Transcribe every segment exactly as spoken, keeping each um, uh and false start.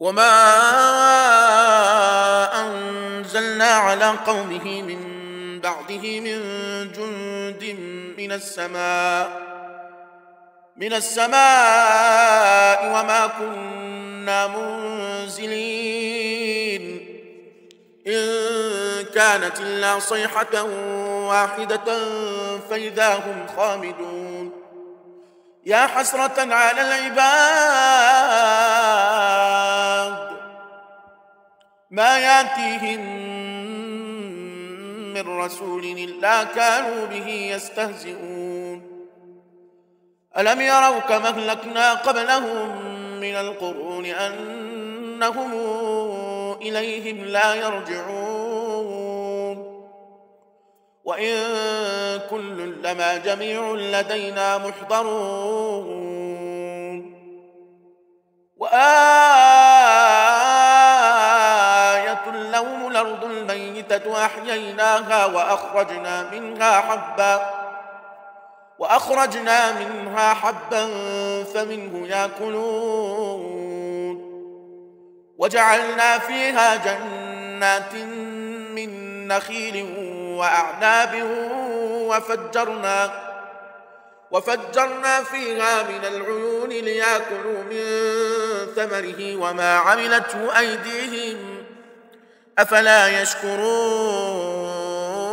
وما أنزلنا على قومه من بعده من جند من السماء من السماء وما كنا منزلين إن كانت إلا صيحة واحدة فإذا هم خامدون يا حسرة على العباد ما يأتيهم من رسول إلا كانوا به يستهزئون ألم يروا كما أهلكنا قبلهم من القرون أنهم إليهم لا يرجعون وإن كل لما جميع لدينا محضرون وآية لهم الأرض الميتة أحييناها وأخرجنا منها حبا وأخرجنا منها حبا فمنه يأكلون وجعلنا فيها جنات من نخيل وأعناب وفجرنا وفجرنا فيها من العيون ليأكلوا من ثمره وما عملته أيديهم أفلا يشكرون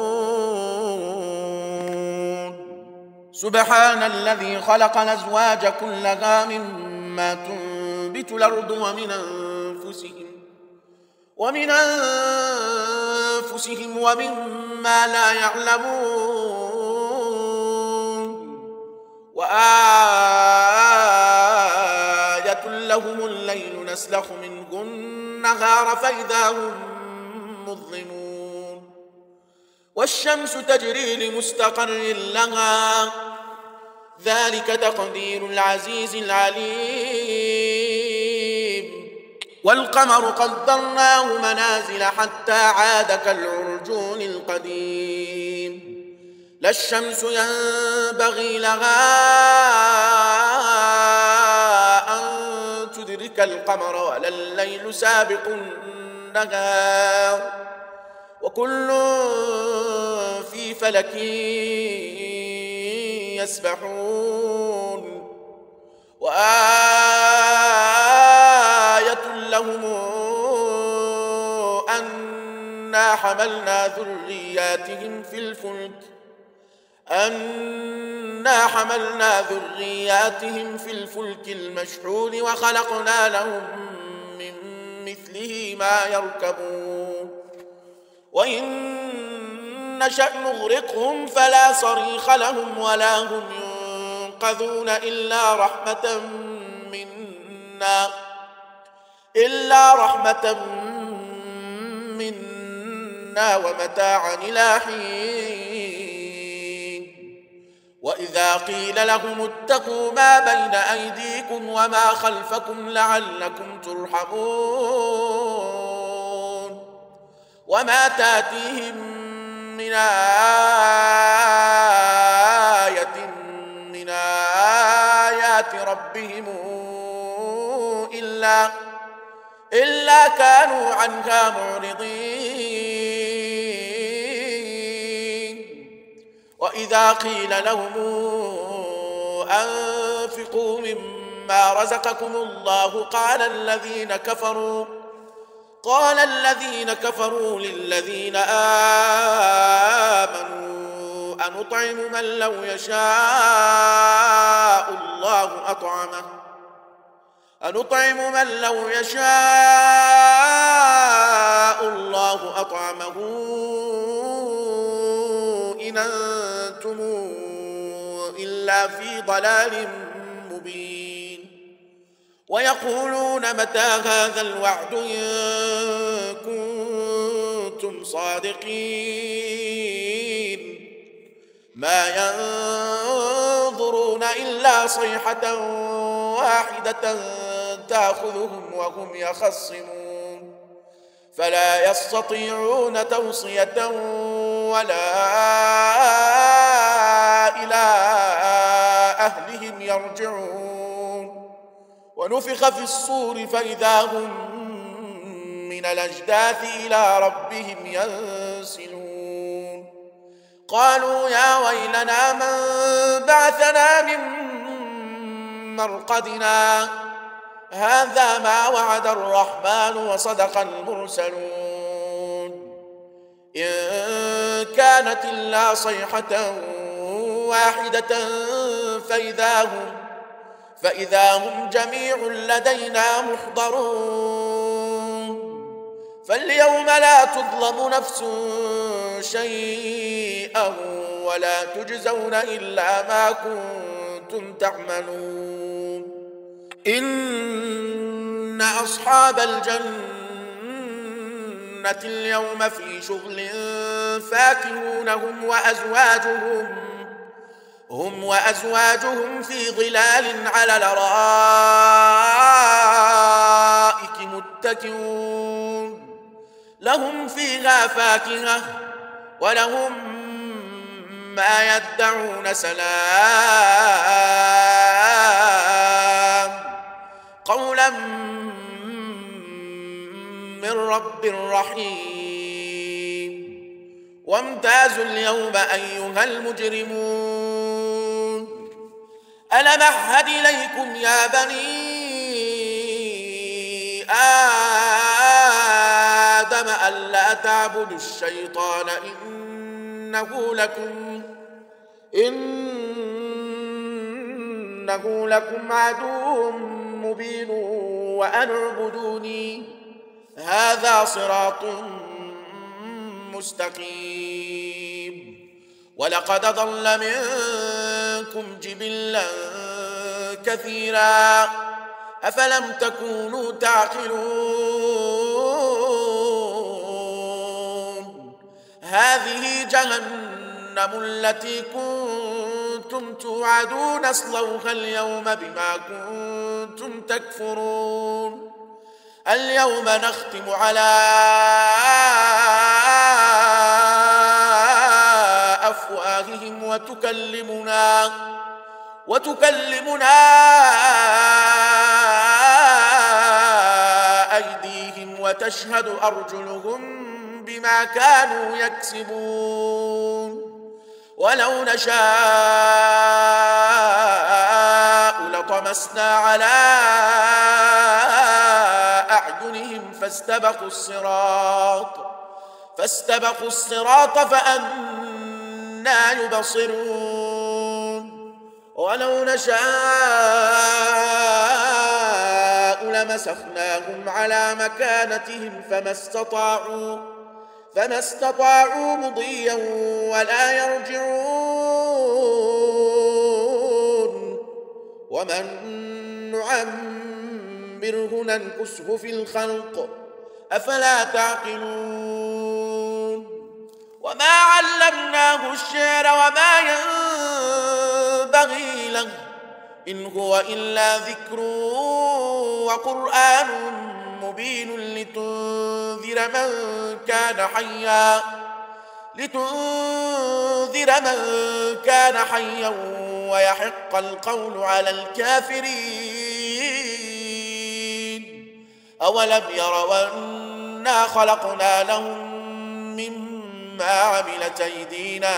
سبحان الذي خلق الأزواج كلها مما تنبت الأرض ومن أنفسهم ومن أنفسهم ومما لا يعلمون وآية لهم الليل نسلخ منه النهار فإذا هم مظلمون والشمس تجري لمستقر لها ذلك تقدير العزيز العليم والقمر قدرناه منازل حتى عاد كالعرجون القديم لا الشمس ينبغي لها أن تدرك القمر ولا الليل سابق النهار وكل في فلك يسبحون وآية لهم أنا حملنا ذرياتهم في الفلك أنا حملنا ذرياتهم في الفلك المشحون وخلقنا لهم من مثله ما يركبون وإن نشأ نغرقهم فلا صريخ لهم ولا هم ينقذون إلا رحمة منا إلا رحمة منا ومتاعا إلى حين وإذا قيل لهم اتقوا ما بين أيديكم وما خلفكم لعلكم ترحمون وما تأتيهم من آية من آيات ربهم إلا إلا كانوا عنها معرضين وإذا قيل لهم أنفقوا مما رزقكم الله قال الذين كفروا قال الذين كفروا للذين آمنوا أنطعم من لو يشاء الله أطعمه أنطعم من لو يشاء الله أطعمه إن أنتم إلا في ضلال مبين ويقولون متى هذا الوعد إن كنتم صادقين ما ينظرون إلا صيحة واحدة تأخذهم وهم يخصمون فلا يستطيعون توصية ولا إلى أهلهم يرجعون ونفخ في الصور فإذا هم من الأجداث إلى ربهم ينسلون قالوا يا ويلنا من بعثنا من مرقدنا هذا ما وعد الرحمن وصدق المرسلون إن كانت إلا صيحة واحدة فإذا هم فإذا هم جميع لدينا محضرون فاليوم لا تظلم نفس شيئا ولا تجزون إلا ما كنتم تعملون إن أصحاب الجنة اليوم في شغل فاكهون هم وأزواجهم هم وأزواجهم في ظلال على الأرائك متكئون لهم فيها فاكهة ولهم ما يدعون سلام قولا من رب رحيم وامتازوا اليوم أيها المجرمون ألم أعهد إليكم يا بني آدم ألا تعبدوا الشيطان إنه لكم إنه لكم عدو مبين وأن اعبدوني هذا صراط مستقيم ولقد ضل منكم جبلا كثيرا أفلم تكونوا تعقلون هذه جهنم التي كنتم توعدون اصلوها اليوم بما كنتم تكفرون اليوم نختم على أفواههم وتكلمنا وتكلمنا أيديهم وتشهد أرجلهم بما كانوا يكسبون ولو نشاء لطمسنا على أعينهم فاستبقوا الصراط فاستبقوا الصراط فأنى يبصرون ولو نشاء لمسخناهم على مكانتهم فما استطاعوا فما استطاعوا مضيا ولا يرجعون ومن نعمره ننكسه في الخلق أفلا تعقلون وما علمناه الشعر وما ينبغي له إن هو إلا ذكر وقرآن مبين لتنذر من كان حيا لتنذر من كان حيا ويحق القول على الكافرين أولم يروا أنا خلقنا لهم مما عملت أيدينا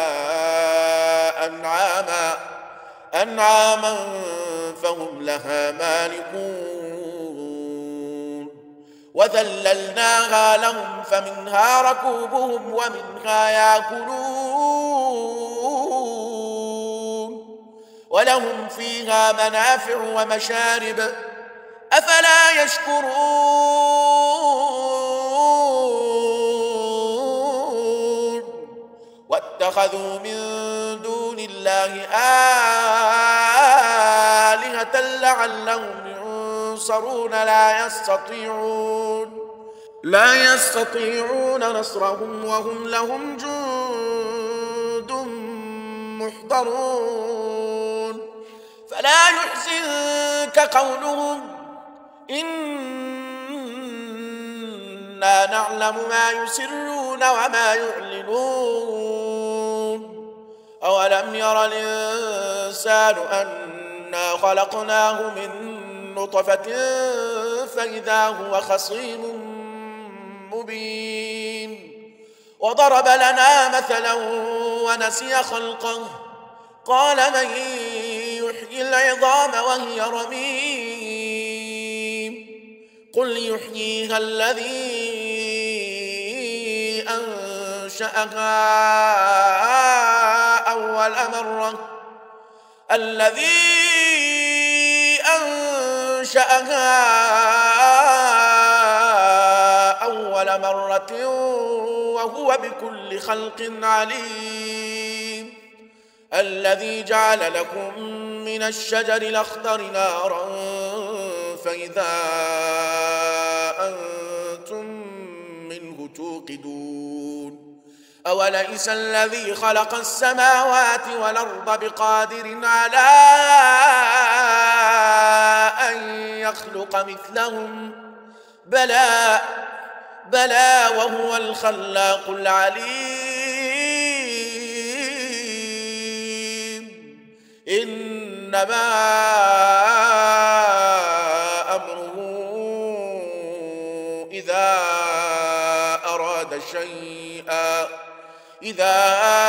أنعاما أنعاما فهم لها مالكون وذللناها لهم فمنها ركوبهم ومنها يأكلون ولهم فيها منافع ومشارب أفلا يشكرون واتخذوا من دون الله آلهة لعلهم ينصرون لا يستطيعون لا يستطيعون نصرهم وهم لهم جند محضرون فلا يحزنك قولهم إنا نعلم ما يسرون وما يعلنون أولم ير الإنسان أنا خلقناه من نطفة فإذا هو خصيم مبين وضرب لنا مثلا ونسي خلقه قال من يحيي العظام وهي رميم قل يحييها الذي أنشأها أول مرة الذي أنشأها أول مرة وهو بكل خلق عليم الذي جعل لكم من الشجر الأخضر نارا فإذا أنتم منه توقدون أوليس الذي خلق السماوات والأرض بقادر على أن يخلق مثلهم بلى بلى وهو الخلاق العليم إنما أمره إذا أراد شيئا إذا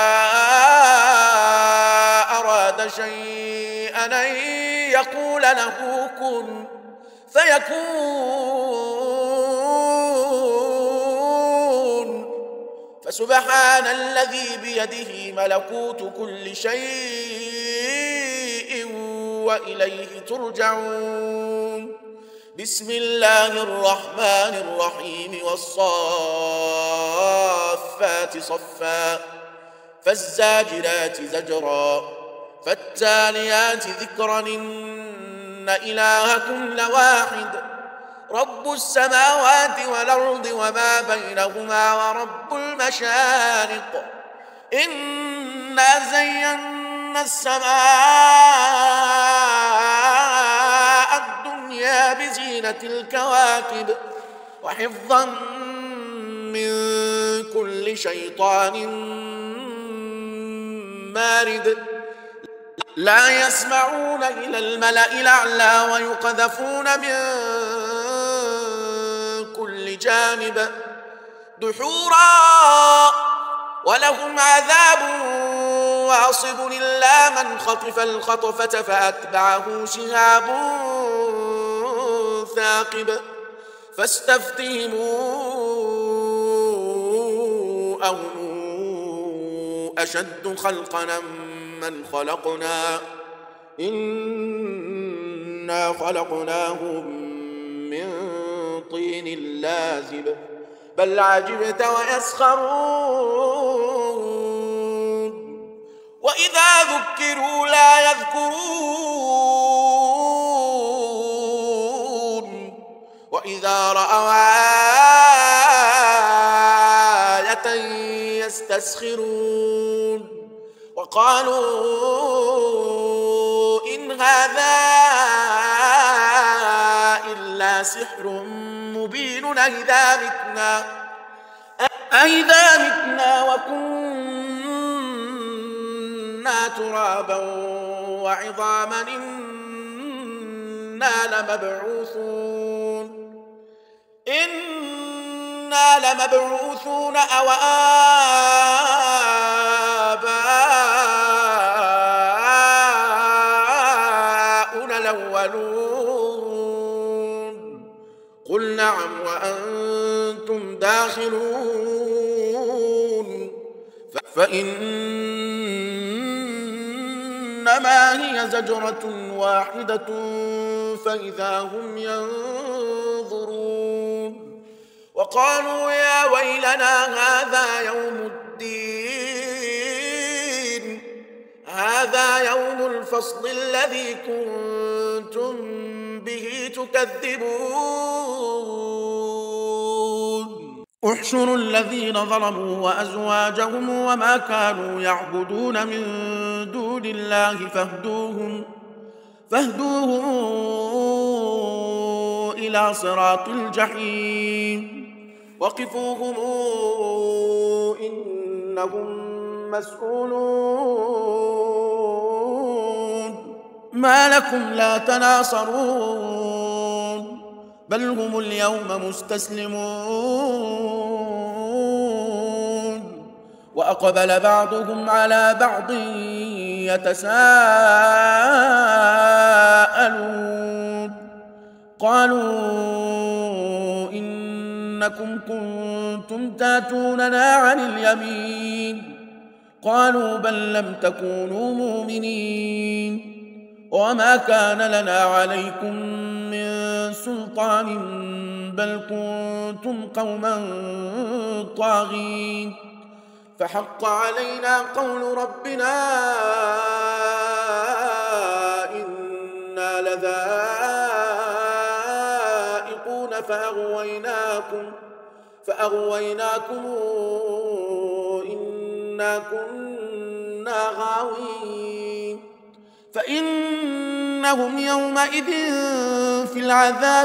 أراد شيئا أن يقول له كن فيكون فسبحان الذي بيده ملكوت كل شيء وإليه ترجعون بسم الله الرحمن الرحيم والصافات صفا فالزاجرات زجرا فالتاليات ذكرا إن إلهكم لواحد رب السماوات والأرض وما بينهما ورب المشارق إنا زينا السماء الدنيا بزينة الكواكب وحفظا من كل شيطان مارد لا يسمعون إلى الملأ الأعلى ويقذفون من كل جانب دحورا ولهم عذاب واصب إلا من خطف الخطفة فأتبعه شهاب ثاقب فاستفتهموا أهم أشد خلقنا من خلقنا إنا خلقناهم من طين لازب بل عجبت ويسخرون وإذا ذكروا لا يذكرون وإذا رأوا آية يستسخرون وقالوا إن هذا إلا سحر مبين أئذا متنا أئذا متنا وكنا ترابا وعظاما إنا لمبعوثون إنا لمبعوثون أو آباؤنا الأولون قل نعم وأنتم داخلون فإنما هي زجرة واحدة فإذا هم ينظرون وقالوا يا ويلنا هذا يوم الدين هذا يوم الفصل الذي كنتم به تكذبون احشروا الذين ظلموا وأزواجهم وما كانوا يعبدون من دون الله فاهدوهم فاهدوهم إلى صراط الجحيم وقفوهم إنهم مسؤولون ما لكم لا تناصرون بل هم اليوم مستسلمون وأقبل بعضهم على بعض يتساءلون قالوا إنكم كنتم تاتوننا عن اليمين قالوا بل لم تكونوا مؤمنين وما كان لنا عليكم من سلطان بل كنتم قوما طاغين فحق علينا قول ربنا إنا لذائقون فأغويناكم فأغويناكم إنا كنا غاوين فإنهم يومئذ في العذاب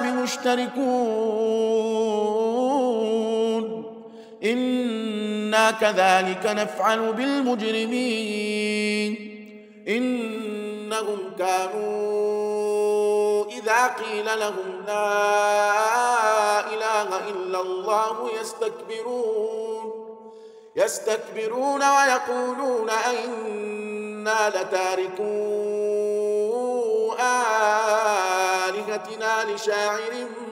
مشتركون إنا كذلك نفعل بالمجرمين إنهم كانوا إذا قيل لهم لا إله إلا الله يستكبرون يستكبرون ويقولون أئنا لتاركو آلهتنا لشاعر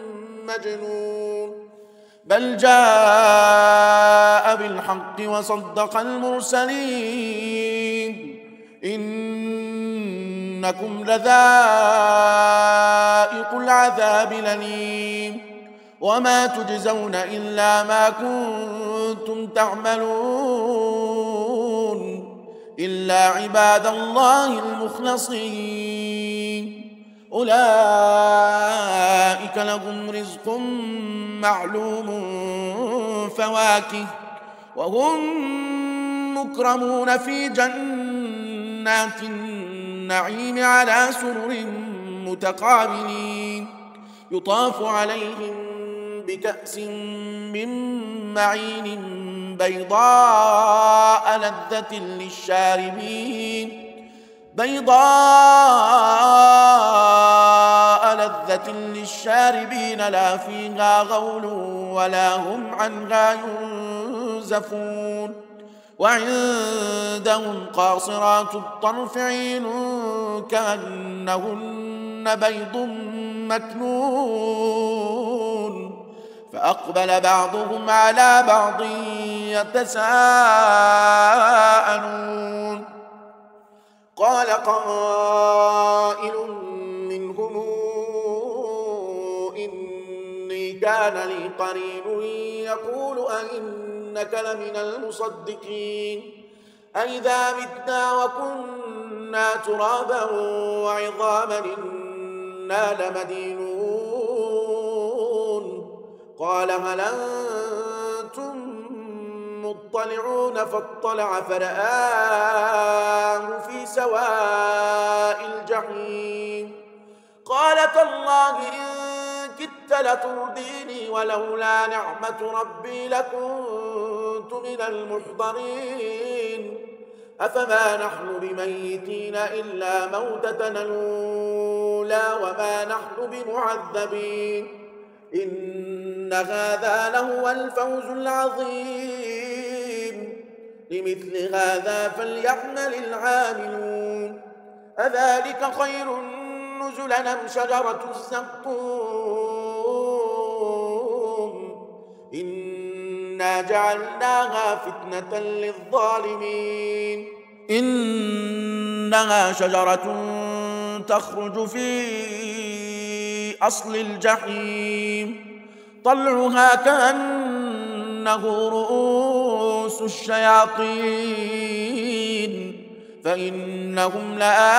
مجنون بل جاء بالحق وصدق المرسلين إنكم لذائق العذاب الأليم وما تجزون إلا ما كنتم تعملون إلا عباد الله المخلصين أولئك لهم رزق معلوم فواكه وهم مكرمون في جنات النعيم على سرر متقابلين يطاف عليهم بكأس من معين بيضاء لذة للشاربين بيضاء لذة للشاربين لا فيها غول ولا هم عنها ينزفون وعندهم قاصرات الطرف عين كأنهن بيض مكنون فأقبل بعضهم على بعض يتساءلون قال قائل منهم إني كان لي قرين يقول أئنك لمن المصدقين أئذا متنا وكنا ترابا وعظاما إنا لمدينون قال هل أنتم مطلعون فاطلع فرآه في سواء الجحيم قال تالله إن كدت لترديني ولولا نعمة ربي لكنت من المحضرين أفما نحن بميتين إلا موتتنا الأولى وما نحن بمعذبين إن هذا لهو الفوز العظيم لمثل هذا فليعمل العاملون أذلك خير نزلا أم شجرة الزقوم إنا جعلناها فتنة للظالمين إنها شجرة تخرج في أصل الجحيم طلعها كأنه رؤوس الشياطين فإنهم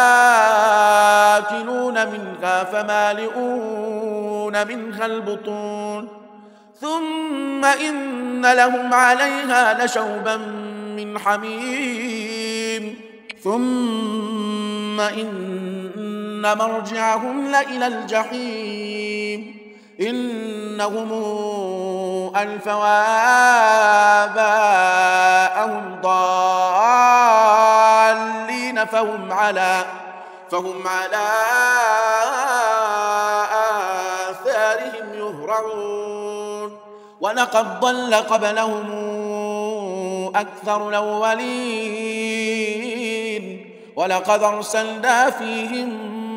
لآكلون منها فمالئون منها البطون ثم إن لهم عليها لشوبا من حميم ثم إن مرجعهم لإلى الجحيم إنهم ألفوا آباءهم ضالين فهم على فهم على آثارهم ولقد ضل قبلهم أكثر الأولين ولقد أرسلنا فيهم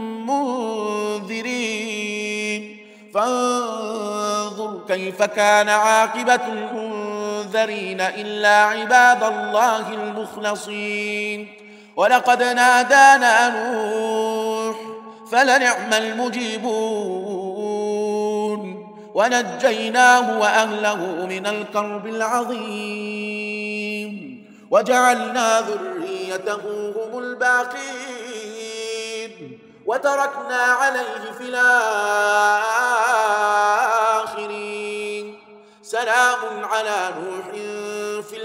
منذرين فانظر كيف كان عاقبة المنذرين إلا عباد الله المخلصين ولقد نادانا نوح فلنعم المجيبون ونجيناه وأهله من الكرب العظيم وجعلنا ذريته هم الباقين وتركنا عليه في الآخرين سلام على نوح في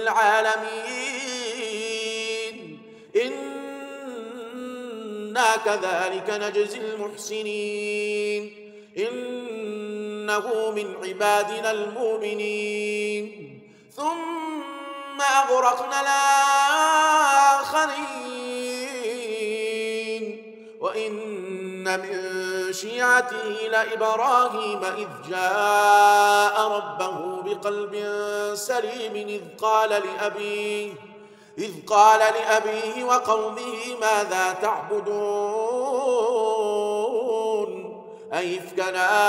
العالمين إنا كذلك نجزي المحسنين إنه من عبادنا المؤمنين ثم أغرقنا الآخرين وإن من شيعته لإبراهيم إذ جاء ربه بقلب سليم إذ قال لأبيه إذ قال لأبيه وقومه ماذا تعبدون أئفكا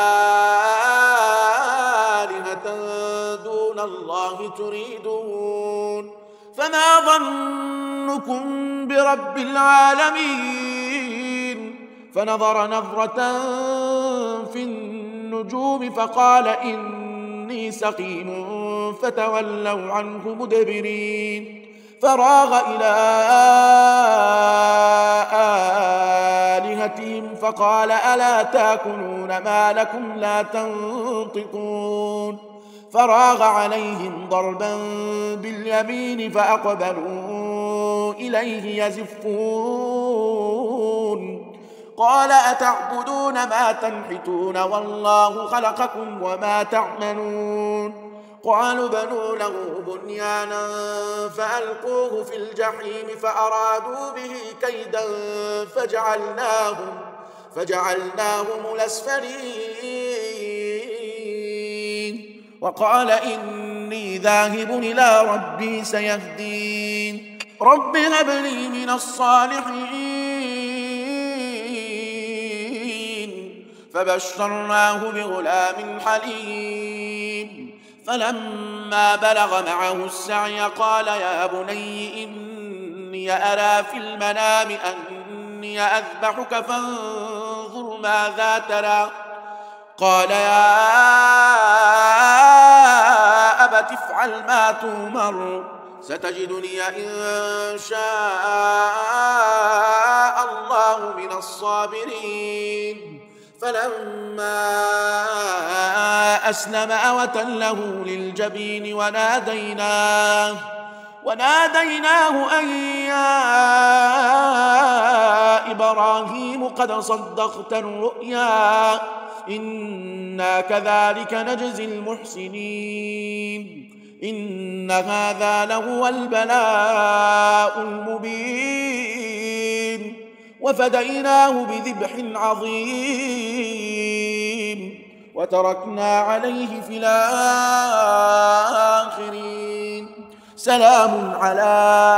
آلهة دون الله تريدون فما ظنكم برب العالمين فنظر نظرة في النجوم فقال إني سقيم فتولوا عنه مدبرين فراغ إلى آلهتهم فقال ألا تأكلون ما لكم لا تنطقون فراغ عليهم ضربا باليمين فأقبلوا إليه يزفون قال أتعبدون ما تنحتون والله خلقكم وما تعملون قالوا بنوا له بنيانا فألقوه في الجحيم فأرادوا به كيدا فجعلناهم فجعلناهم الأسفلين وقال إني ذاهب إلى ربي سيهدين رب هب لي من الصالحين فبشرناه بغلام حليم فلما بلغ معه السعي قال يا بني إني أرى في المنام أني أذبحك فانظر ماذا ترى قال يا أبت افعل ما تؤمر ستجدني إن شاء الله من الصابرين فلما أسلم وتله للجبين وناديناه وناديناه أن يا إبراهيم قد صدقت الرؤيا إنا كذلك نجزي المحسنين إن هذا لهو البلاء المبين وفديناه بذبح عظيم وتركنا عليه في الآخرين سلام على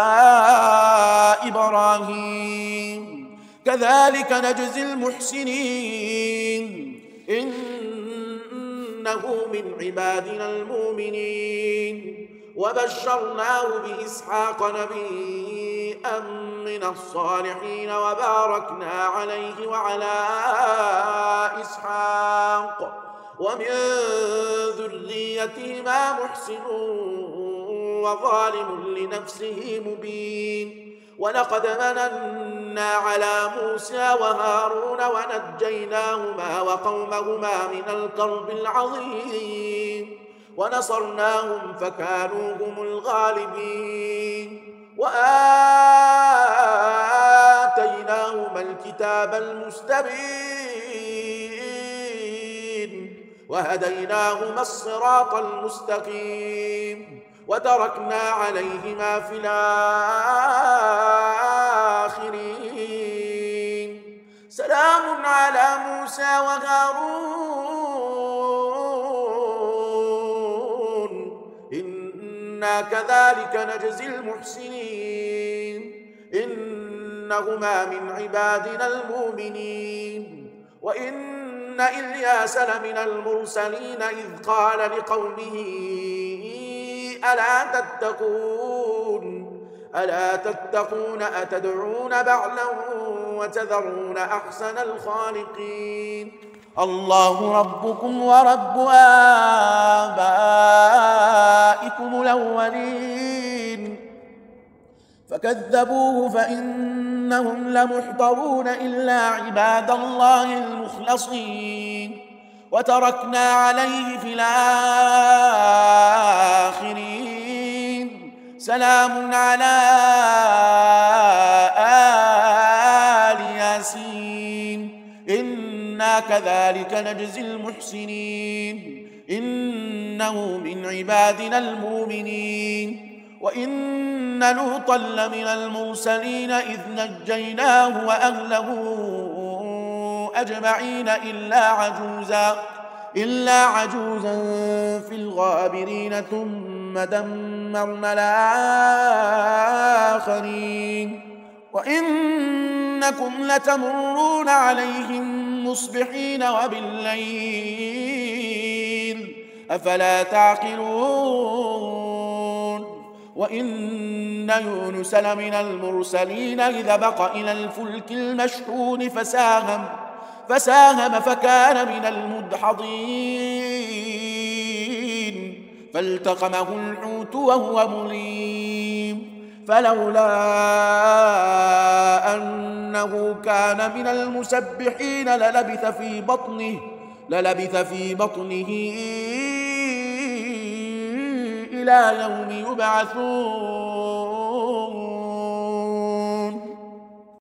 إبراهيم كذلك نجزي المحسنين إنه من عبادنا المؤمنين وبشرناه بإسحاق نبيا من الصالحين وباركنا عليه وعلى إسحاق ومن ذريتهما محسن وظالم لنفسه مبين ولقد مننا على موسى وهارون ونجيناهما وقومهما من الكرب العظيم ونصرناهم فكانوا هم الغالبين وآتيناهما الكتاب المستبين وهديناهما الصراط المستقيم وتركنا عليهما في الآخرين سلام على موسى وهارون إنا كذلك نجزي المحسنين إنهما من عبادنا المؤمنين وإن إلياس لمن المرسلين إذ قال لقومه ألا تتقون ألا تتقون أتدعون بعلا وتذرون أحسن الخالقين الله ربكم ورب آبائكم الأولين فكذبوه فإنهم لمحضرون إلا عباد الله المخلصين وتركنا عليه في الآخرين سلام على آل ياسين إنا كذلك نجزي المحسنين إنه من عبادنا المؤمنين وإن لوطا لمن المرسلين إذ نجيناه وأهله أجمعين إلا عجوزا إلا عجوزا في الغابرين ثم دمرنا الآخرين وإنكم لتمرون عليهم مصبحين وبالليل أفلا تعقلون وإن يونس لمن المرسلين إذا بق إلى الفلك المشحون فساهم فساهم فكان من المدحضين فالتقمه الحوت وهو مليم فلولا أنه كان من المسبحين للبث في بطنه للبث في بطنه إلى يوم يبعثون